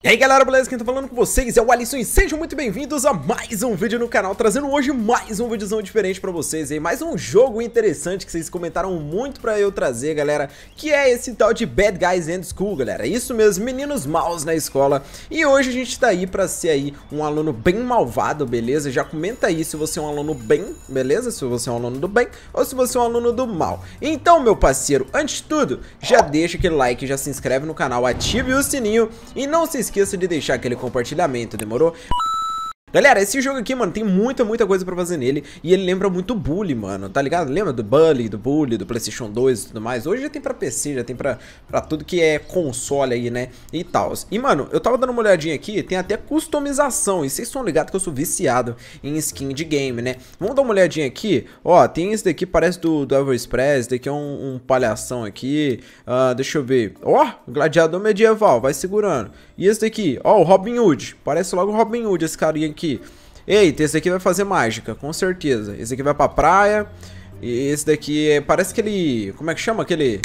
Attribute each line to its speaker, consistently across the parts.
Speaker 1: E aí galera, beleza? Quem tá falando com vocês é o Alisson e sejam muito bem-vindos a mais um vídeo no canal, trazendo hoje mais um videozão diferente pra vocês aí, mais um jogo interessante que vocês comentaram muito pra eu trazer, galera, que é esse tal de Bad Guys in School, galera, isso mesmo, meninos maus na escola. E hoje a gente tá aí pra ser aí um aluno bem malvado, beleza? Já comenta aí se você é um aluno bem, beleza? Se você é um aluno do bem ou se você é um aluno do mal. Então, meu parceiro, antes de tudo, já deixa aquele like, já se inscreve no canal, ative o sininho e não se esqueça de deixar aquele compartilhamento, demorou? Galera, esse jogo aqui, mano, tem muita coisa pra fazer nele. E ele lembra muito Bully, mano, tá ligado? Lembra do Bully, do PlayStation 2 e tudo mais? Hoje já tem pra PC, já tem pra tudo que é console aí, né? E tal. E, mano, eu tava dando uma olhadinha aqui, tem até customização. E vocês estão ligados que eu sou viciado em skin de game, né? Vamos dar uma olhadinha aqui. Ó, tem esse daqui, parece do Elvis Presley. Esse daqui é um palhação aqui. Deixa eu ver. Ó, gladiador medieval, vai segurando. E esse daqui, ó, o Robin Hood. Parece logo o Robin Hood, esse carinha aqui. Eita, esse daqui vai fazer mágica, com certeza. Esse daqui vai pra praia. E esse daqui parece aquele... Como é que chama? Aquele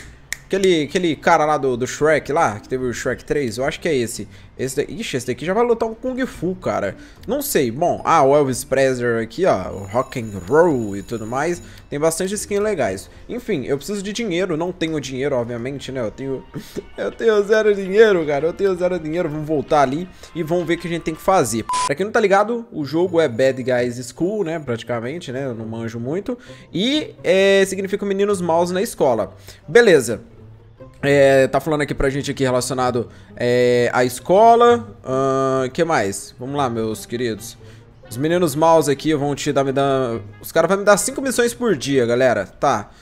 Speaker 1: cara lá do Shrek lá, que teve o Shrek 3, eu acho que é esse. Ixi, esse daqui já vai lutar um Kung Fu, cara. Não sei, bom, o Elvis Presley aqui, ó, o Rock and Roll e tudo mais. Tem bastante skins legais. Enfim, eu preciso de dinheiro, não tenho dinheiro, obviamente, né, eu tenho zero dinheiro, cara, eu tenho zero dinheiro. Vamos voltar ali e vamos ver o que a gente tem que fazer. Pra quem não tá ligado, o jogo é Bad Guys School, né, praticamente, né, eu não manjo muito. E significa meninos maus na escola. Beleza. Tá falando aqui pra gente aqui relacionado à escola. Que mais? Vamos lá, meus queridos. Os meninos maus aqui vão te dar... Os caras vão me dar 5 missões por dia, galera. Tá.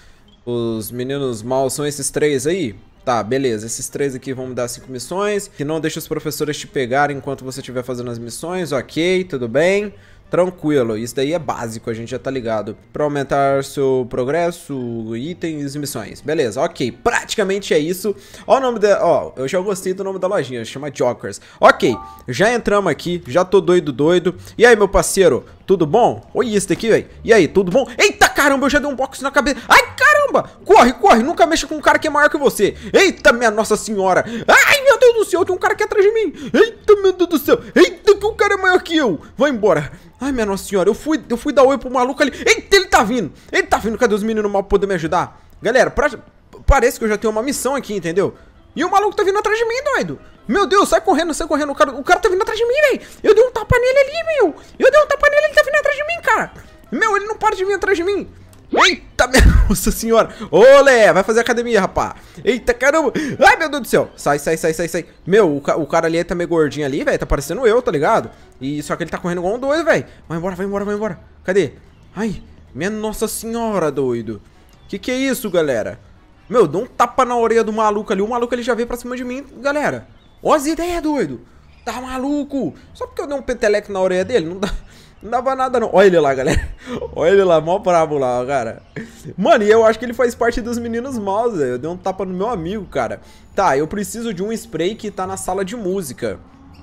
Speaker 1: Os meninos maus são esses 3 aí? Tá, beleza. Esses 3 aqui vão me dar 5 missões. Que não deixa os professores te pegarem enquanto você estiver fazendo as missões. Ok, tudo bem. Tranquilo, isso daí é básico, a gente já tá ligado. Pra aumentar seu progresso, itens e missões. Beleza, ok, praticamente é isso. Ó o nome da... Ó, eu já gostei do nome da lojinha, chama Jokers. Ok, já entramos aqui, já tô doido. E aí, meu parceiro, tudo bom? Olha isso daqui, velho. E aí, tudo bom? Eita, caramba, eu já dei um box na cabeça. Ai, caramba, corre, nunca mexa com um cara que é maior que você. Eita, minha nossa senhora. Ai, meu Deus do céu, tem um cara aqui atrás de mim. Eita, meu Deus do céu. Eita, que o cara é maior que eu. Vai embora. Ai, minha nossa senhora, eu fui dar oi pro maluco ali. Eita, ele tá vindo. Cadê os meninos mal pra poder me ajudar? Galera, parece que eu já tenho uma missão aqui, entendeu? E o maluco tá vindo atrás de mim, doido. Meu Deus, sai correndo. O cara tá vindo atrás de mim, velho. Eu dei um tapa nele ali, meu. Ele tá vindo atrás de mim, cara. Meu, ele não para de vir atrás de mim. Eita, minha nossa senhora. Olé, vai fazer academia, rapá. Eita, caramba. Ai, meu Deus do céu. Sai. Meu, o cara ali tá meio gordinho ali, velho. Tá parecendo eu, tá ligado? E só que ele tá correndo igual um doido, velho. Vai embora. Cadê? Ai, minha nossa senhora, doido. Que é isso, galera? Meu, dá um tapa na orelha do maluco ali. O maluco ele já veio pra cima de mim, galera. Ó as ideias, doido. Tá maluco. Só porque eu dei um peteleco na orelha dele, não dava nada não. Olha ele lá, galera. Olha ele lá, mó brabo lá, cara. Mano, e eu acho que ele faz parte dos meninos maus, velho. Eu dei um tapa no meu amigo, cara. Tá, eu preciso de um spray que tá na sala de música.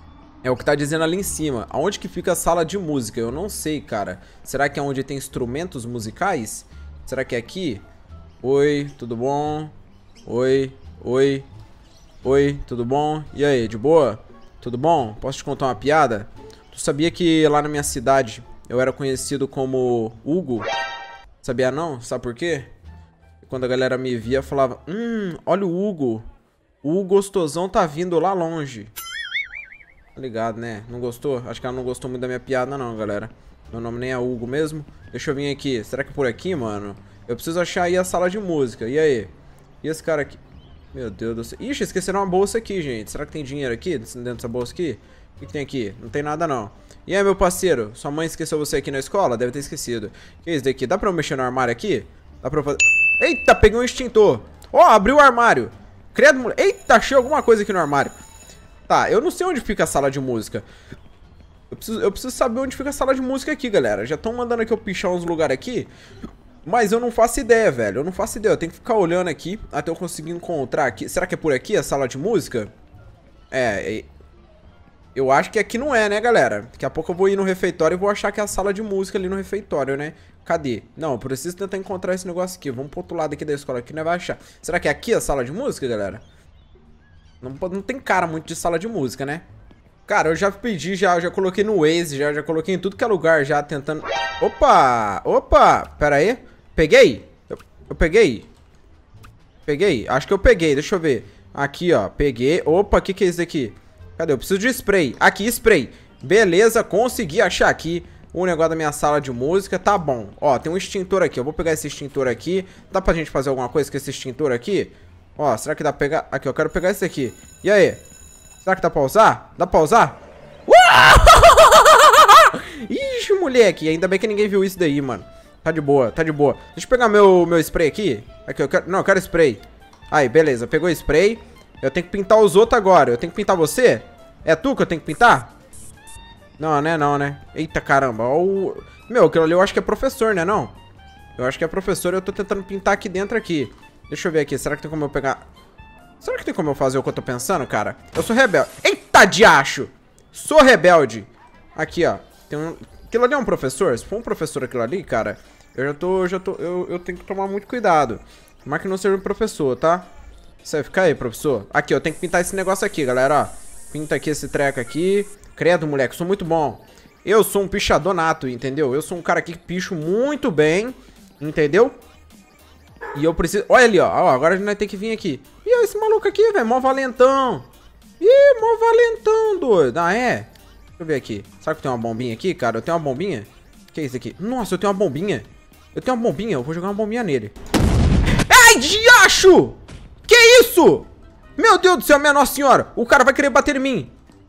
Speaker 1: É o que tá dizendo ali em cima. Aonde que fica a sala de música? Eu não sei, cara. Será que é onde tem instrumentos musicais? Será que é aqui? Oi, tudo bom? Oi, tudo bom? E aí, de boa? Tudo bom? Posso te contar uma piada? Tu sabia que lá na minha cidade eu era conhecido como Hugo? Sabia não? Sabe por quê? Quando a galera me via, falava: olha o Hugo. O gostosão tá vindo lá longe. Tá ligado, né? Não gostou? Acho que ela não gostou muito da minha piada não, galera. Meu nome nem é Hugo mesmo. Deixa eu vir aqui. Será que é por aqui, mano? Eu preciso achar aí a sala de música. E aí? E esse cara aqui? Meu Deus do céu. Ixi, esqueceram uma bolsa aqui, gente. Será que tem dinheiro aqui dentro dessa bolsa aqui? O que tem aqui? Não tem nada não. E aí, meu parceiro? Sua mãe esqueceu você aqui na escola? Deve ter esquecido. Que é isso daqui? Dá pra eu mexer no armário aqui? Dá pra eu fazer... Eita, peguei um extintor. Ó, abriu o armário. Credo, moleque. Eita, achei alguma coisa aqui no armário. Tá, eu não sei onde fica a sala de música. Eu preciso saber onde fica a sala de música aqui, galera. Já estão mandando aqui eu pichar uns lugares aqui. Mas eu não faço ideia, velho. Eu não faço ideia. Eu tenho que ficar olhando aqui até eu conseguir encontrar aqui. Será que é por aqui a sala de música? Eu acho que aqui não é, né, galera? Daqui a pouco eu vou ir no refeitório e vou achar que é a sala de música ali no refeitório, né? Cadê? Não, eu preciso tentar encontrar esse negócio aqui. Vamos pro outro lado aqui da escola aqui, né? Vai achar. Será que é aqui a sala de música, galera? Não tem cara muito de sala de música, né? Cara, eu já pedi, já coloquei no Waze, já coloquei em tudo que é lugar, já tentando... Opa, pera aí. Peguei? Eu peguei? Peguei? Acho que eu peguei, deixa eu ver. Aqui, ó, peguei. Opa, o que é isso aqui? Cadê? Eu preciso de spray. Aqui, spray. Beleza, consegui achar aqui o negócio da minha sala de música. Tá bom. Ó, tem um extintor aqui. Eu vou pegar esse extintor aqui. Dá pra gente fazer alguma coisa com esse extintor aqui? Ó, será que dá pra pegar? Aqui, eu quero pegar esse aqui. E aí? Será que dá pra usar? Dá pra usar? Ixi, moleque. Ainda bem que ninguém viu isso daí, mano. Tá de boa, tá de boa. Deixa eu pegar meu spray aqui. Aqui, eu quero... Não, eu quero spray. Aí, beleza. Pegou spray. Eu tenho que pintar os outros agora. Eu tenho que pintar você? É tu que eu tenho que pintar? Não, né? Não, né? Eita, caramba. Ó, meu, aquilo ali eu acho que é professor, né? Não? Eu acho que é professor e eu tô tentando pintar aqui dentro aqui. Deixa eu ver aqui. Será que tem como eu pegar... Será que tem como eu fazer o que eu tô pensando, cara? Eu sou rebelde. Eita, diacho! Sou rebelde. Aqui, ó. Tem um... Aquilo ali é um professor? Se for um professor aquilo ali, cara, eu tenho que tomar muito cuidado. Mas que não seja um professor, tá? Você vai ficar aí, professor. Aqui, eu tenho que pintar esse negócio aqui, galera, ó. Pinta aqui esse treco aqui. Credo, moleque, sou muito bom. Eu sou um pichador nato, entendeu? Eu sou um cara aqui que picho muito bem, entendeu? E eu preciso... Olha ali, ó. Agora a gente vai ter que vir aqui. Ih, esse maluco aqui, velho. Mó valentão. Ih, mó valentão, doido. Ah, é? Deixa eu ver aqui. Será que tem uma bombinha aqui, cara? Eu tenho uma bombinha? O que é isso aqui? Nossa, eu tenho uma bombinha. Eu tenho uma bombinha. Eu vou jogar uma bombinha nele. Ai, diacho! Que isso? Meu Deus do céu, minha Nossa Senhora. O cara vai querer bater em mim.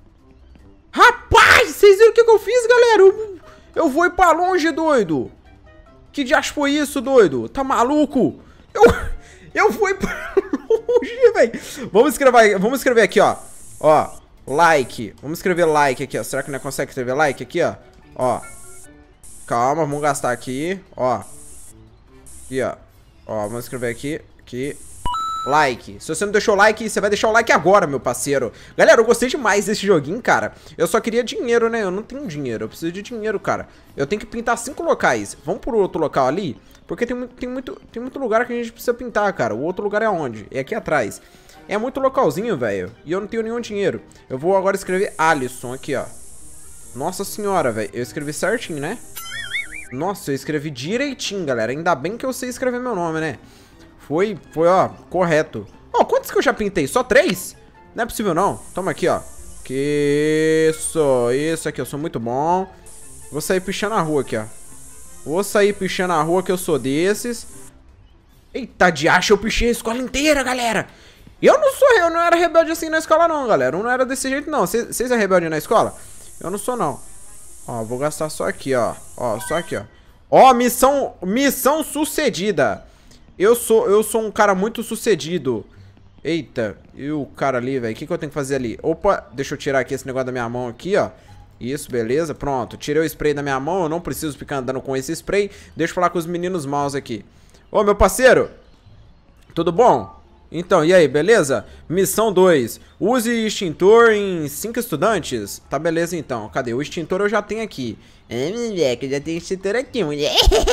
Speaker 1: Rapaz, vocês viram o que eu fiz, galera? Eu vou ir pra longe, doido. Que diacho foi isso, doido? Tá maluco? Eu vou ir pra longe, velho. Vamos escrever aqui, ó. Ó, like. Vamos escrever like aqui, ó. Será que não consegue escrever like aqui, ó? Ó. Calma, vamos gastar aqui. Ó. Aqui, ó. Ó, vamos escrever aqui. Aqui. Like. Se você não deixou o like, você vai deixar o like agora, meu parceiro. Galera, eu gostei demais desse joguinho, cara. Eu só queria dinheiro, né? Eu não tenho dinheiro. Eu preciso de dinheiro, cara. Eu tenho que pintar 5 locais. Vamos pro outro local ali? Porque tem muito lugar que a gente precisa pintar, cara. O outro lugar é onde? É aqui atrás. É muito localzinho, velho. E eu não tenho nenhum dinheiro. Eu vou agora escrever Alisson aqui, ó. Nossa senhora, velho. Eu escrevi certinho, né? Nossa, eu escrevi direitinho, galera. Ainda bem que eu sei escrever meu nome, né? Foi, ó, correto. Ó, quantos que eu já pintei? Só 3? Não é possível, não. Toma aqui, ó. Que isso aqui, eu sou muito bom. Vou sair pichando a rua aqui, ó. Vou sair pichando a rua que eu sou desses. Eita, diacho, eu pichei a escola inteira, galera. Eu não era rebelde assim na escola, não, galera. Eu não era desse jeito, não. Vocês é rebelde na escola? Eu não sou, não. Ó, vou gastar só aqui, ó. Ó, só aqui, ó. Ó, missão sucedida. Eu sou um cara muito sucedido. Eita, e o cara ali, velho? O que eu tenho que fazer ali? Opa, deixa eu tirar aqui esse negócio da minha mão aqui, ó. Isso, beleza, pronto. Tirei o spray da minha mão, eu não preciso ficar andando com esse spray. Deixa eu falar com os meninos maus aqui. Ô, meu parceiro. Tudo bom? Então, e aí, beleza? Missão 2. Use extintor em 5 estudantes. Tá, beleza, então. Cadê? O extintor eu já tenho aqui. É, moleque, eu já tenho extintor aqui, mulher.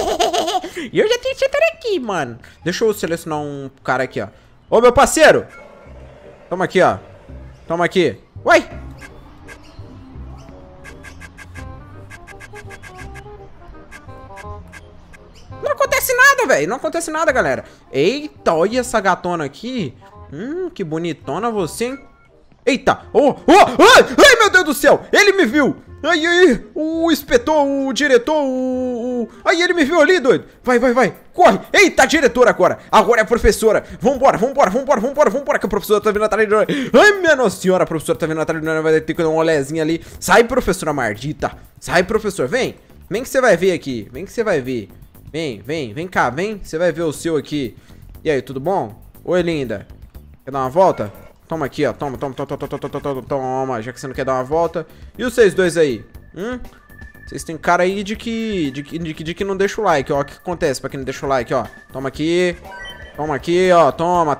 Speaker 1: E eu já tenho extintor aqui, mano. Deixa eu selecionar um cara aqui, ó. Ô, meu parceiro. Toma aqui, ó. Toma aqui. Uai. Não acontece nada, velho. Não acontece nada, galera. Eita, olha essa gatona aqui. Que bonitona você, hein? Eita. Ai, meu Deus do céu. Ele me viu. Ai, o inspetor, o diretor, Ai, ele me viu ali, doido. Vai. Corre. Eita, diretora agora. Agora é a professora. Vambora. Que a professora tá vindo atrás de nós. Ai, minha Nossa Senhora, a professora tá vindo atrás de nós. Vai ter que dar uma olhazinha ali. Sai, professora maldita. Sai, professor. Vem. Vem que você vai ver aqui. Vem que você vai ver. Vem cá, vem. Você vai ver o seu aqui. E aí, tudo bom? Oi, linda. Quer dar uma volta? Toma aqui, ó. Toma. Já que você não quer dar uma volta. E vocês dois aí? Vocês têm cara aí de que não deixa o like, ó. O que acontece pra quem não deixa o like, ó? Toma aqui. Toma aqui, ó. Toma.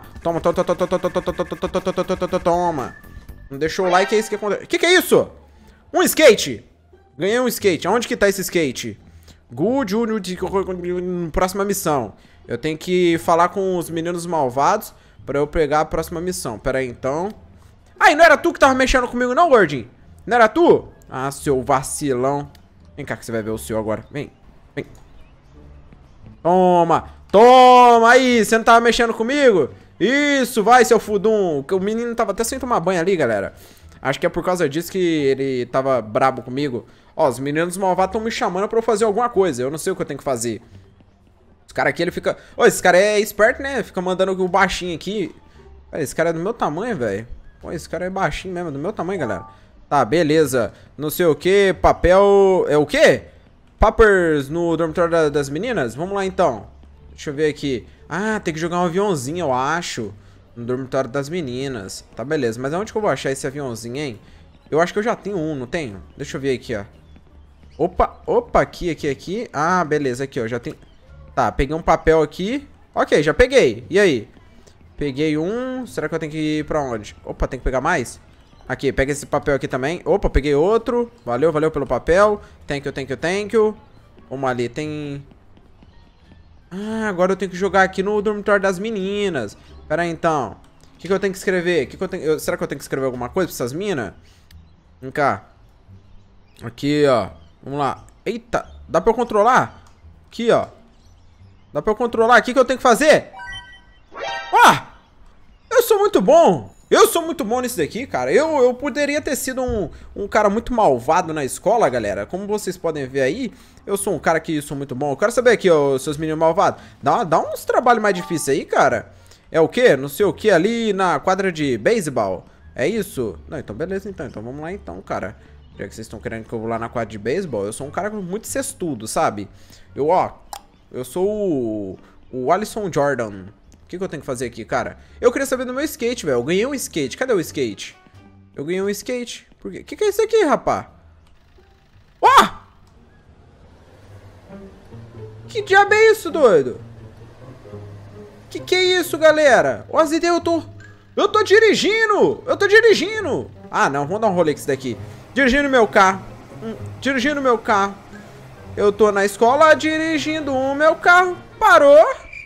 Speaker 1: Não deixou o like, é isso que acontece. Que é isso? Um skate. Ganhei um skate. Aonde que tá esse skate? Good, próxima missão. Eu tenho que falar com os meninos malvados pra eu pegar a próxima missão. Pera aí, então. Ai, não era tu que tava mexendo comigo não, gordinho? Não era tu? Ah, seu vacilão. Vem cá que você vai ver o seu agora. Vem, vem. Toma, toma aí. Você não tava mexendo comigo? Isso, vai, seu fudum. O menino tava até sem tomar banho ali, galera. Acho que é por causa disso que ele tava brabo comigo. Ó, os meninos malvados estão me chamando pra eu fazer alguma coisa. Eu não sei o que eu tenho que fazer. Os caras aqui, ele fica... Ô, esse cara é esperto, né? Fica mandando o baixinho aqui. Esse cara é do meu tamanho, velho. Pô, esse cara é baixinho mesmo, do meu tamanho, galera. Tá, beleza. Não sei o que, papel... É o quê? Papers no dormitório das meninas? Vamos lá, então. Deixa eu ver aqui. Ah, tem que jogar um aviãozinho, eu acho. No dormitório das meninas. Tá, beleza. Mas onde que eu vou achar esse aviãozinho, hein? Eu acho que eu já tenho um, não tenho? Deixa eu ver aqui, ó. Opa, opa, aqui. Ah, beleza, aqui, ó. Já tem... Tá, peguei um papel aqui. Ok, já peguei. E aí? Peguei um. Será que eu tenho que ir pra onde? Opa, tem que pegar mais? Aqui, pega esse papel aqui também. Opa, peguei outro. Valeu, valeu pelo papel. Thank you. Vamos ali, tem... Ah, agora eu tenho que jogar aqui no dormitório das meninas. Pera aí, então. O que eu tenho que escrever? Será que eu tenho que escrever alguma coisa pra essas minas? Vem cá. Aqui, ó. Vamos lá. Eita, dá pra eu controlar? Aqui, ó. Dá pra eu controlar. O que eu tenho que fazer? Ah! Eu sou muito bom. Eu sou muito bom nisso daqui, cara. Eu poderia ter sido um cara muito malvado na escola, galera. Como vocês podem ver aí, eu sou um cara que sou muito bom. Eu quero saber aqui, ó, seus meninos malvados. Dá uns trabalhos mais difíceis aí, cara. É o quê? Não sei o que ali na quadra de beisebol. É isso? Não, então beleza, então. Então vamos lá então, cara. Já que vocês estão querendo que eu vou lá na quadra de beisebol, eu sou um cara muito cestudo, sabe? Eu sou o Alisson Jordan. O que eu tenho que fazer aqui, cara? Eu queria saber do meu skate, velho. Eu ganhei um skate. Cadê o skate? Eu ganhei um skate. Por quê? Que é isso aqui, rapá? Ó! Que diabo é isso, doido? Que é isso, galera? Ó, as ideias, eu tô dirigindo! Eu tô dirigindo! Ah, não. Vamos dar um rolê com isso daqui. Dirigindo meu carro. Dirigindo meu carro. Eu tô na escola dirigindo o meu carro. Parou.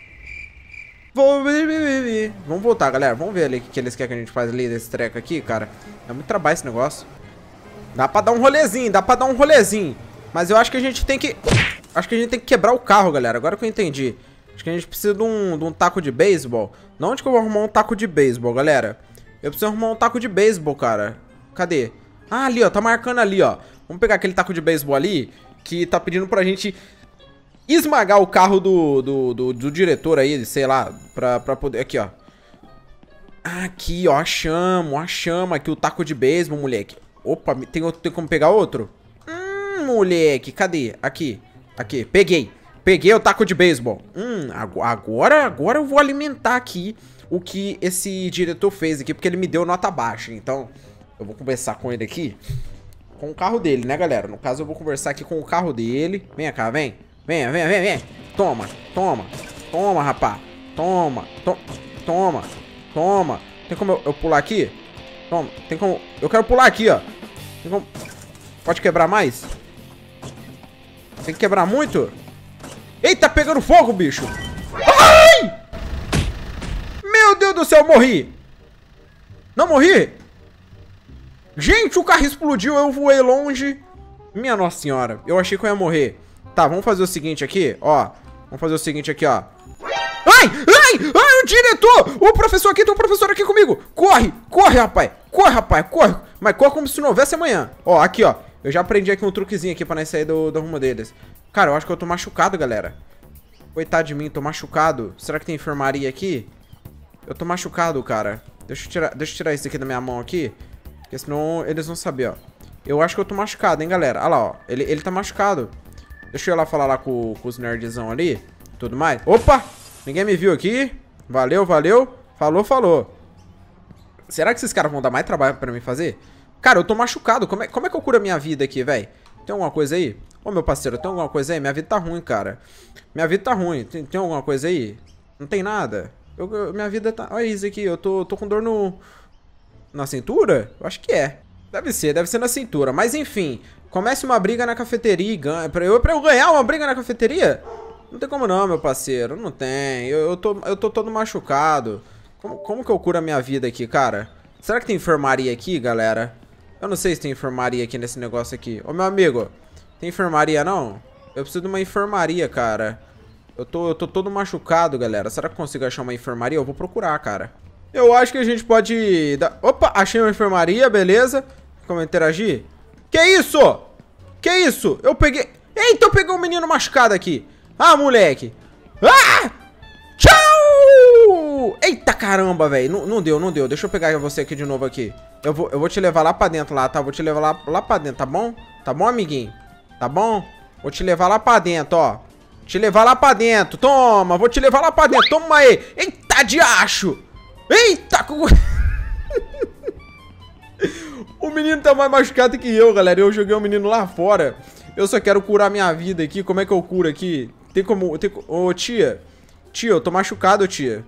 Speaker 1: Vamos voltar, galera. Vamos ver ali o que eles querem que a gente faz ali desse treco aqui, cara. É muito trabalho esse negócio. Dá pra dar um rolezinho. Mas eu acho que a gente tem que... Acho que a gente tem que quebrar o carro, galera. Agora que eu entendi. Acho que a gente precisa de um taco de beisebol. Não, onde que eu vou arrumar um taco de beisebol, galera? Eu preciso arrumar um taco de beisebol, cara. Cadê? Ah, ali, ó. Tá marcando ali, ó. Vamos pegar aquele taco de beisebol ali, que tá pedindo pra gente... esmagar o carro do diretor aí, sei lá, pra poder... Aqui, ó. Aqui, ó, a chama aqui, o taco de beisebol, moleque. Opa, tem como pegar outro? Moleque, cadê? Aqui, peguei o taco de beisebol. Agora eu vou alimentar aqui o que esse diretor fez aqui, porque ele me deu nota baixa. Então, eu vou conversar com ele aqui, com o carro dele, né, galera? No caso, eu vou conversar aqui com o carro dele. Vem cá, vem. Vem. Toma, rapá. Toma. Tem como eu pular aqui? Toma, tem como... Eu quero pular aqui, ó. Tem como... Pode quebrar mais? Tem que quebrar muito? Eita, tá pegando fogo, bicho. Ai! Meu Deus do céu, morri. Não morri? Gente, o carro explodiu, eu voei longe. Minha nossa senhora, eu achei que eu ia morrer. Tá, vamos fazer o seguinte aqui, ó. Ai, o diretor! O professor aqui, tem um professor aqui comigo. Corre, rapaz. Mas corre como se não houvesse amanhã. Ó, aqui, ó. Eu já aprendi aqui um truquezinho aqui pra nós sair do rumo deles. Cara, eu acho que eu tô machucado, galera. Coitado de mim, tô machucado. Será que tem enfermaria aqui? Eu tô machucado, cara. Deixa eu tirar isso aqui da minha mão aqui. Porque senão eles vão saber, ó. Eu acho que eu tô machucado, hein, galera. Olha lá, ó. Ele tá machucado. Deixa eu ir lá falar lá com os nerdzão ali. Tudo mais. Opa! Ninguém me viu aqui. Valeu. Falou. Será que esses caras vão dar mais trabalho pra mim fazer? Cara, eu tô machucado. Como é que eu curo a minha vida aqui, velho? Tem alguma coisa aí? Ô, meu parceiro, tem alguma coisa aí? Minha vida tá ruim, cara. Minha vida tá ruim. Tem alguma coisa aí? Não tem nada? Minha vida tá... Olha isso aqui. Eu tô com dor na cintura? Eu acho que é. Deve ser na cintura. Mas enfim... Comece uma briga na cafeteria e ganha. Pra eu ganhar uma briga na cafeteria? Não tem como não, meu parceiro. Não tem. Eu tô todo machucado. Como que eu curo a minha vida aqui, cara? Será que tem enfermaria aqui, galera? Eu não sei se tem enfermaria aqui nesse negócio aqui. Ô, meu amigo, tem enfermaria não? Eu preciso de uma enfermaria, cara. Eu tô todo machucado, galera. Será que eu consigo achar uma enfermaria? Eu vou procurar, cara. Eu acho que a gente pode dar... Opa, achei uma enfermaria, beleza. Como interagir? Que isso? Que isso? Eu peguei... Eita, eu peguei um menino machucado aqui. Ah, moleque. Ah! Tchau! Eita caramba, velho. Não deu, não deu. Deixa eu pegar você aqui de novo aqui. Eu vou te levar lá pra dentro lá, tá? Vou te levar lá pra dentro, tá bom? Tá bom, amiguinho? Tá bom? Vou te levar lá pra dentro, ó. Te levar lá pra dentro. Toma, vou te levar lá pra dentro. Toma aí. Eita, diacho. Eita. O menino tá mais machucado que eu, galera. Eu joguei o menino lá fora. Eu só quero curar minha vida aqui. Como é que eu curo aqui? Tem como... Ô, tia. Tia, eu tô machucado, tia.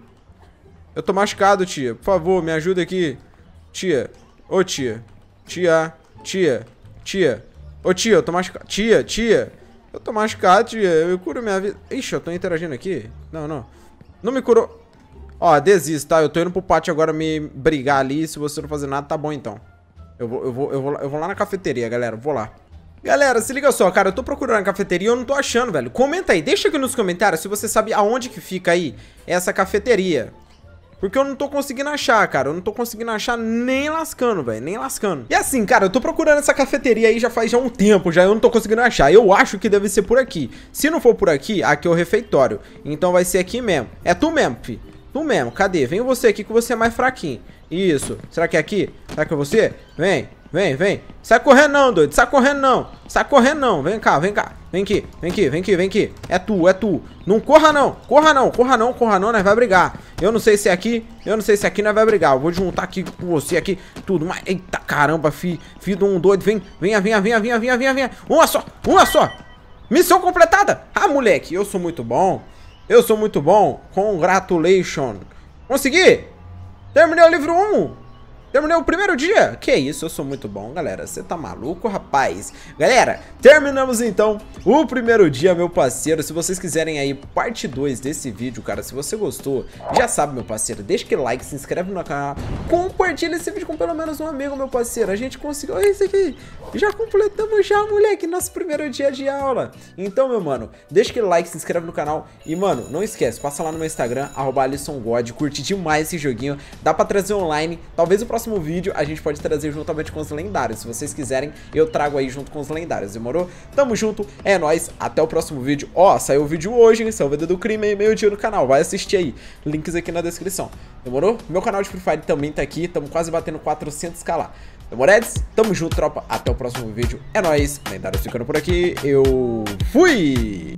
Speaker 1: Eu tô machucado, tia. Por favor, me ajuda aqui. Tia. Ô, tia. Tia. Tia. Tia. Ô, tia, eu tô machucado. Tia, tia. Eu tô machucado, tia. Eu curo minha vida. Ixi, eu tô interagindo aqui. Não, não. Não me curou. Ó, desisto, tá? Eu tô indo pro pátio agora me brigar ali. Se você não fazer nada, tá bom, então. Eu vou lá na cafeteria, galera. Vou lá. Galera, se liga só, cara, eu tô procurando a cafeteria e eu não tô achando, velho. Comenta aí, deixa aqui nos comentários se você sabe aonde que fica aí essa cafeteria. Porque eu não tô conseguindo achar, cara. Eu não tô conseguindo achar nem lascando, velho. Nem lascando. E assim, cara, eu tô procurando essa cafeteria aí já faz um tempo, já eu não tô conseguindo achar. Eu acho que deve ser por aqui. Se não for por aqui, aqui é o refeitório. Então vai ser aqui mesmo. É tu mesmo, fi. Tu mesmo. Cadê? Vem você aqui que você é mais fraquinho. Isso. Será que é aqui? Será que é você? Vem. Vem, vem. Sai correndo não, doido. Sai correndo não. Sai correndo não. Vem cá, vem cá. Vem aqui, vem aqui, vem aqui, vem aqui. É tu, é tu. Não corra não. Corra não, corra não, corra não. Nós vai brigar. Eu não sei se é aqui. Eu não sei se é aqui nós vai brigar. Eu vou juntar aqui com você aqui. Tudo. Mas, eita caramba, filho de um doido. Vem, venha, venha, venha, venha, venha, venha, venha. Uma só, uma só. Missão completada. Ah, moleque, eu sou muito bom. Eu sou muito bom. Congratulations. Consegui. Terminei o livro 1. Terminei o primeiro dia? Que isso, eu sou muito bom, galera. Você tá maluco, rapaz? Galera, terminamos então o primeiro dia, meu parceiro. Se vocês quiserem aí parte 2 desse vídeo, cara, se você gostou, já sabe, meu parceiro, deixa aquele like, se inscreve no canal, compartilha esse vídeo com pelo menos um amigo, meu parceiro. A gente conseguiu isso aqui. Já completamos já, moleque, nosso primeiro dia de aula. Então, meu mano, deixa aquele like, se inscreve no canal e, mano, não esquece, passa lá no meu Instagram, @AlissonGod, curte demais esse joguinho. Dá pra trazer online, talvez o próximo vídeo a gente pode trazer juntamente com os lendários. Se vocês quiserem, eu trago aí junto com os lendários, demorou? Tamo junto, é nóis, até o próximo vídeo. Ó, saiu o vídeo hoje, hein? Saiu o vídeo do crime aí, meio-dia no canal, vai assistir aí, links aqui na descrição, demorou? Meu canal de Free Fire também tá aqui, tamo quase batendo 400k lá. Demoredes? Tamo junto, tropa, até o próximo vídeo, é nóis, lendários ficando por aqui, eu fui!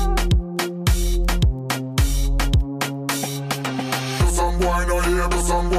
Speaker 2: Some boy no hear, but some